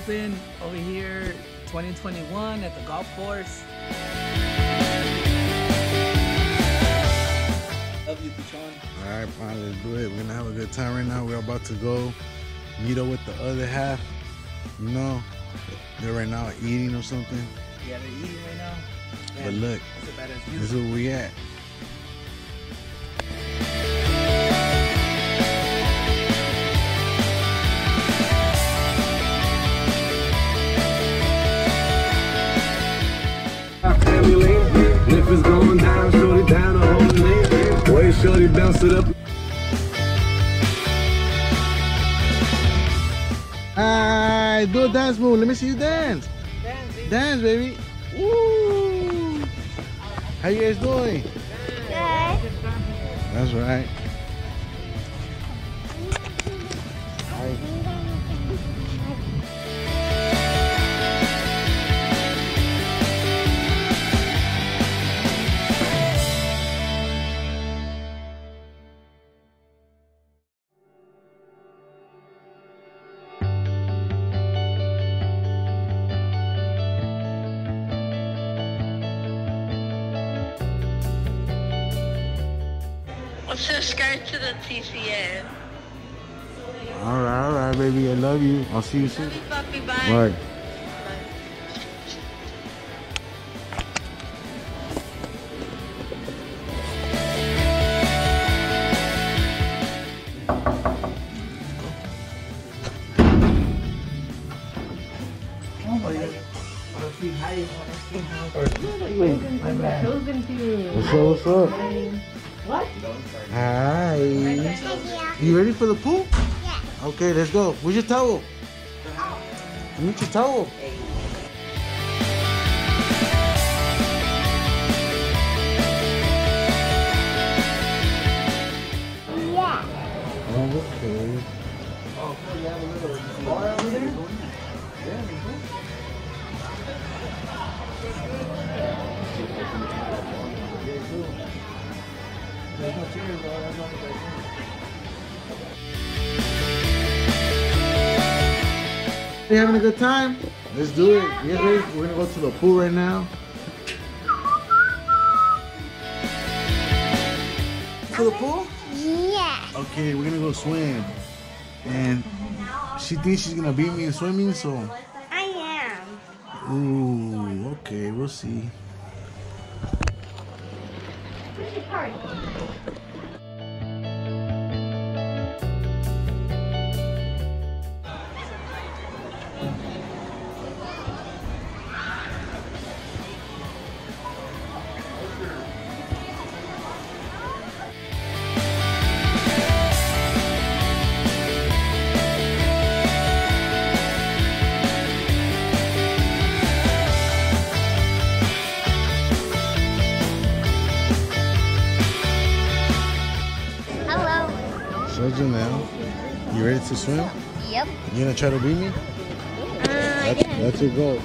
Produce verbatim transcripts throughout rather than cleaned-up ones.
Open over here twenty twenty-one at the golf course. Love you, Pichon. All right, fine, let's do it. We're gonna have a good time right now. We're about to go meet up with the other half. You know, they're right now eating or something. Yeah, they're eating right now. Man, but look, that's a badass view. this is where we at. If it's going down, shorty down the whole lane. Way shorty bounce it up. Alright, do a dance move. Let me see you dance. Dance, baby. Dance, baby. Woo! How you guys doing? Good. That's right. Hi. Subscribe to the T C N. All right, all right, baby. I love you. I'll see you soon. Puppy, bye. Bye. What's up, what's up? What? Hi. You ready for the pool? Yeah. Okay, let's go. Where's your towel? Give me your towel. Yeah. Okay. Oh, cool. You have a little bar over there? Yeah, there's no chairs, bro. That's not the You having a good time? Let's do it. You guys ready? We're gonna go to the pool right now. To the pool? Yeah. Okay, we're gonna go swim. And she thinks she's gonna beat me in swimming, so. I am. Ooh, okay, we'll see. So Janelle, you ready to swim? Yep. You gonna try to beat me? Uh, That's, that's your goal.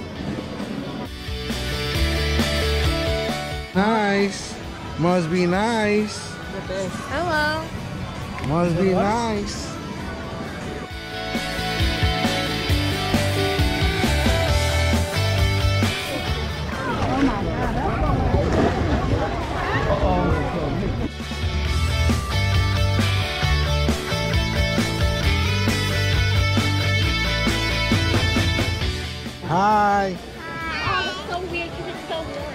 Nice. Must be nice. Hello. Must be nice. Hi. Oh, it's so weird because it's so warm.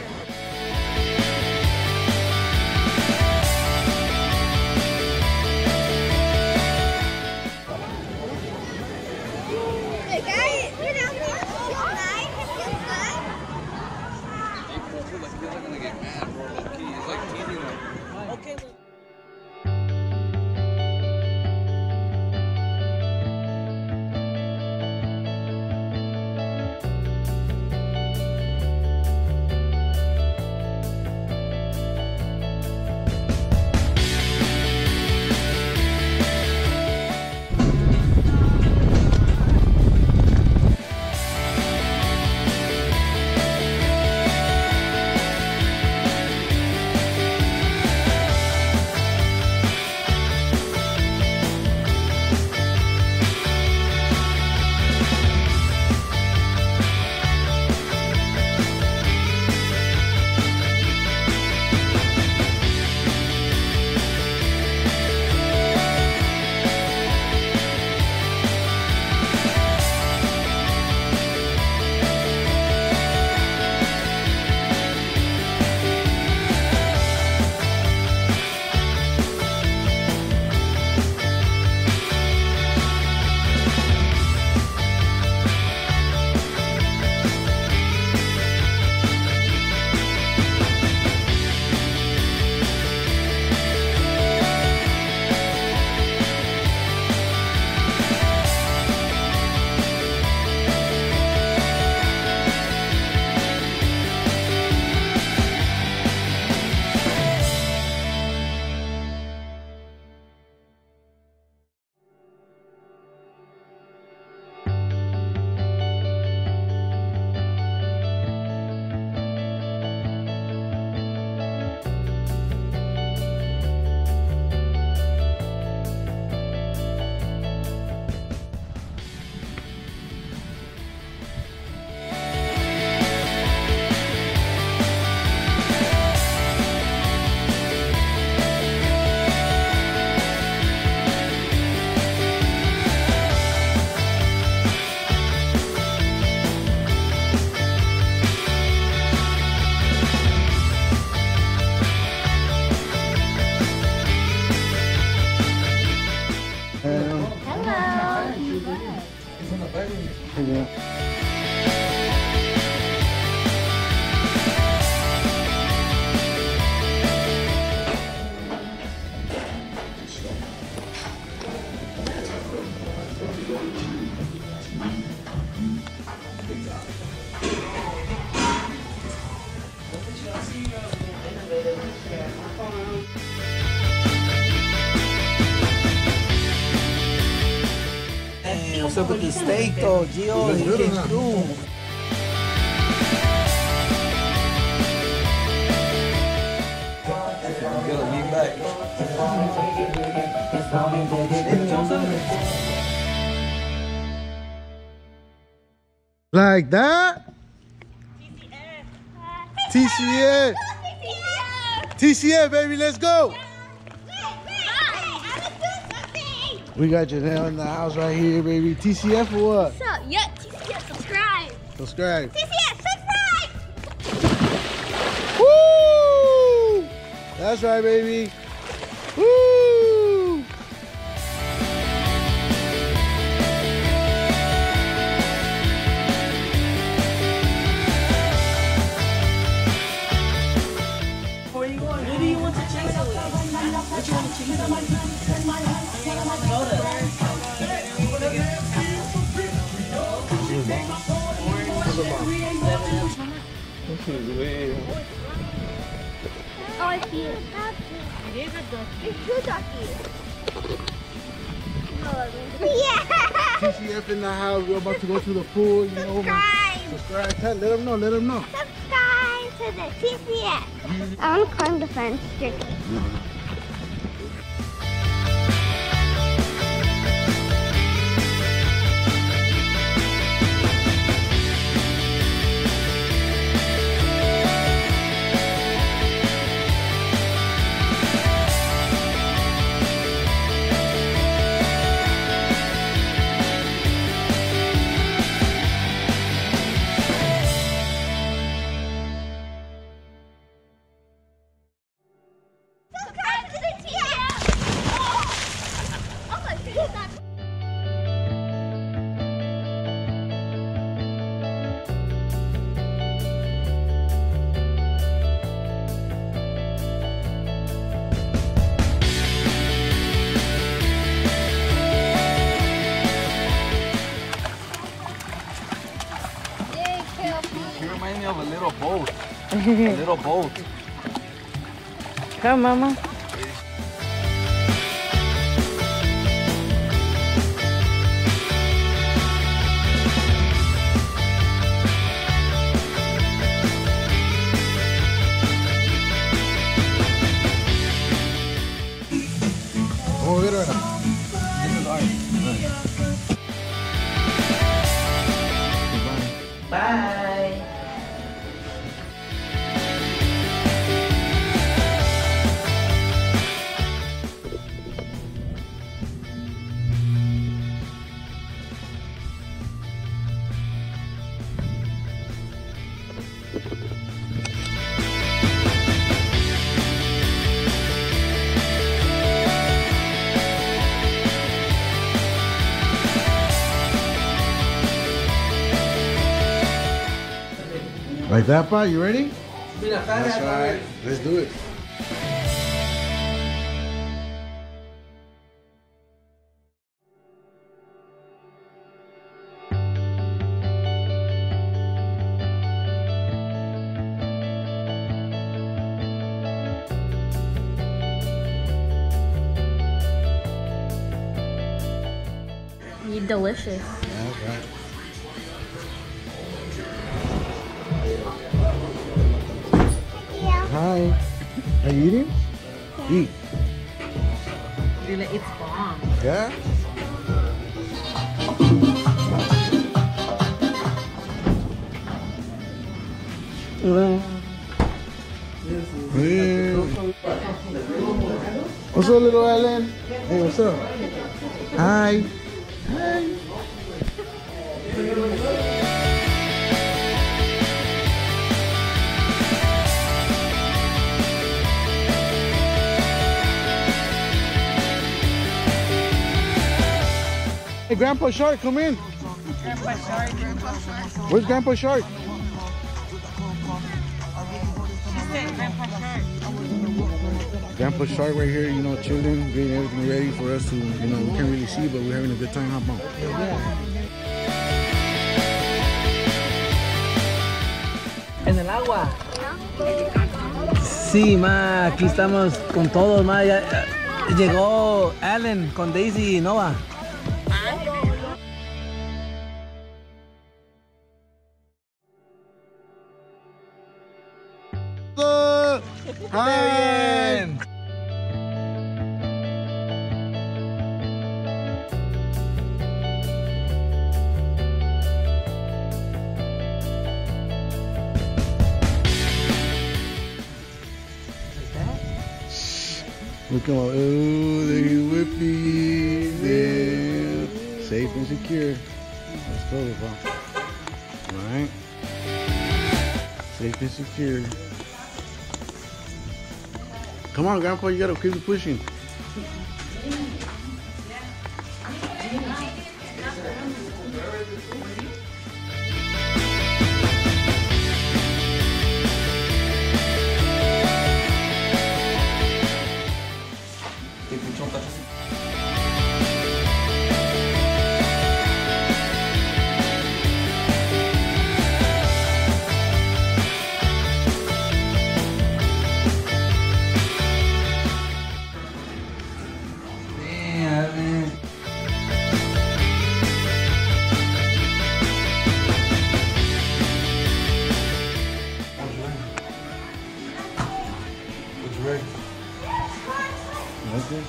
Yeah. Hey, what's up with the steak though, Gio? He came through. Yo, lean back. Like that? T C F. T C F, baby, let's go. We got Janelle in the house right here, baby. T C F or what? What's up? Yeah, T C F, subscribe. Subscribe. T C F, subscribe. Woo! That's right, baby. Woo! Where you going? Who do you want to chase it with? What you want to chase it with? Know that. Oh, I see it. It is a ducky. It's two duckies. Yeah. T C F in the house. We're about to go to the pool. You know, Subscribe. subscribe. Tell, let them know. Let them know. Subscribe to the T C F. I want to climb the fence strictly. Subscribe to the T C F. Oh, my goodness. You remind me of a little boat. A little boat. Come, Mama. Vamos a ver ahora. This is ours. Bye. Like that, Pa? You ready? Mira, That's right. Let's do it. You're delicious. That's right. Hi. Are you eating? Eat. It's bomb. Yeah? Yeah. What's up, little Ellen? Hey, what's up? Hi. Hi. Hey, Grandpa Shark, come in. Grandpa Shark. Grandpa Shark. Where's Grandpa Shark? She said Grandpa Shark. Grandpa Shark right here, you know, chilling, getting everything ready for us to, you know, we can't really see, but we're having a good time. Hop on. En el agua. Sí, ma, aquí estamos con todos, ma. Ya, ya llegó Allen con Daisy y Nova. Hi. Look at my, oh, they whippy. There. Safe and secure. Let's go, bro. Alright. Safe and secure. Come on, Grandpa, you gotta keep it pushing. Okay.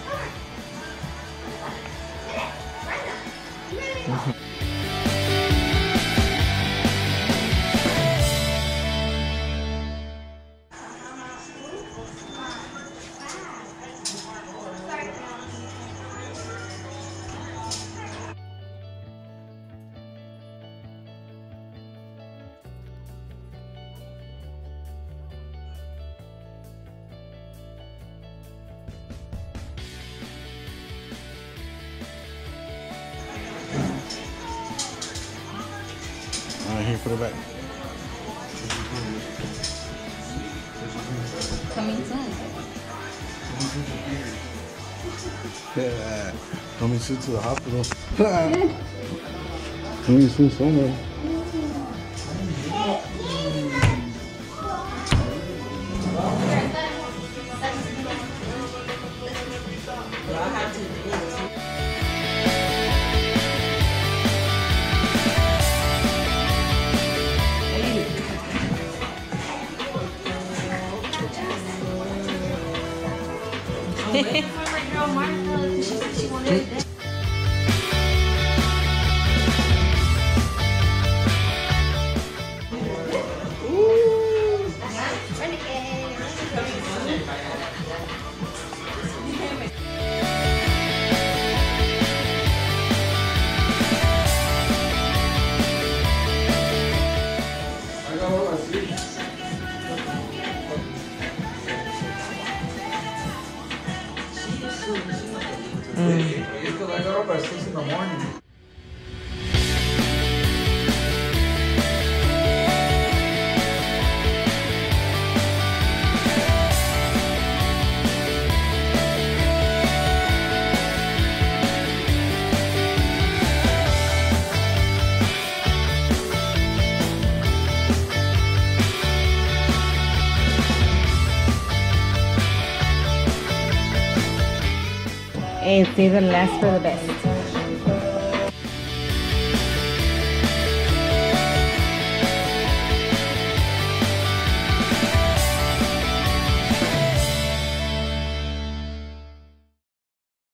Alright, here, put it back. Coming soon. Yeah. Coming soon to the hospital. Coming soon somewhere. Because I got up at six in the morning. And save the last for the best.